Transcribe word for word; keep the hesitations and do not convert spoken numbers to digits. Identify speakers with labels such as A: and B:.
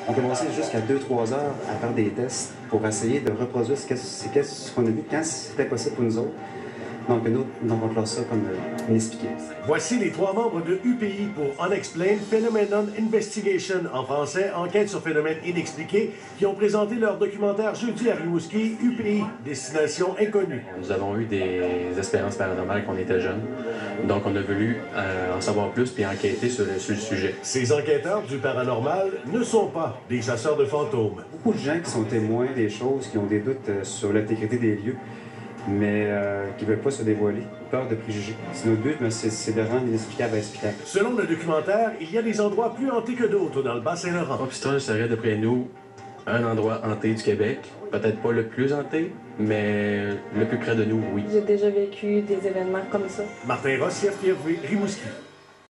A: On commençait jusqu'à deux trois heures à faire des tests pour essayer de reproduire ce qu'est-ce qu'on a vu quand c'était possible pour nous autres. Donc, nous, donc on classe ça comme euh, inexpliqué.
B: Voici les trois membres de U P I pour Unexplained Phenomenon Investigation, en français, Enquête sur phénomènes inexpliqués, qui ont présenté leur documentaire jeudi à Rimouski, U P I, Destination Inconnue.
C: Nous avons eu des expériences paranormales quand on était jeunes, donc on a voulu euh, en savoir plus puis enquêter sur le, sur le sujet.
B: Ces enquêteurs du paranormal ne sont pas des chasseurs de fantômes.
A: Beaucoup de gens qui sont témoins des choses, qui ont des doutes euh, sur l'intégrité des lieux, mais euh, qui ne veulent pas se dévoiler, peur de préjugés. C'est notre but, mais c'est de rendre l'inexplicable explicable.
B: Selon le documentaire, il y a des endroits plus hantés que d'autres dans le Bas-Saint-Laurent.
C: Hopston serait, d'après nous, un endroit hanté du Québec. Peut-être pas le plus hanté, mais le plus près de nous, oui.
D: J'ai déjà vécu des événements comme ça.
B: Martin Ross, C F T V, Rimouski.